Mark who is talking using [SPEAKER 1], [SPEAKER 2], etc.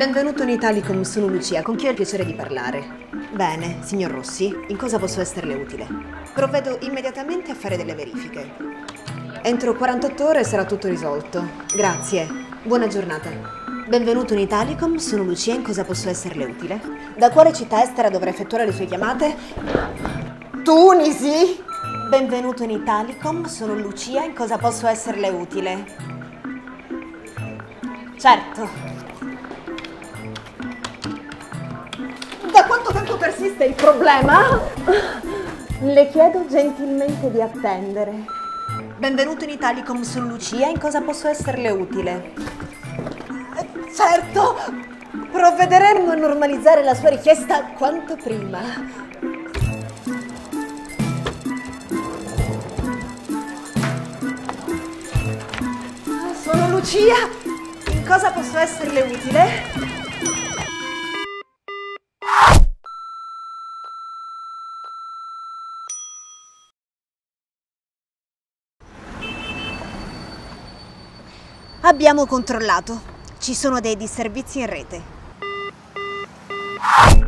[SPEAKER 1] Benvenuto in Italicum, sono Lucia, con chi ho il piacere di parlare. Bene, signor Rossi, in cosa posso esserle utile? Provvedo immediatamente a fare delle verifiche. Entro 48 ore sarà tutto risolto. Grazie, buona giornata. Benvenuto in Italicum, sono Lucia, in cosa posso esserle utile? Da quale città estera dovrà effettuare le sue chiamate? Tunisi! Benvenuto in Italicum, sono Lucia, in cosa posso esserle utile? Certo. Da quanto tempo persiste il problema? Le chiedo gentilmente di attendere. Benvenuto in Italicum, sono Lucia, in cosa posso esserle utile? Certo! Provvederemo a normalizzare la sua richiesta quanto prima. Sono Lucia, in cosa posso esserle utile? Abbiamo controllato. Ci sono dei disservizi in rete.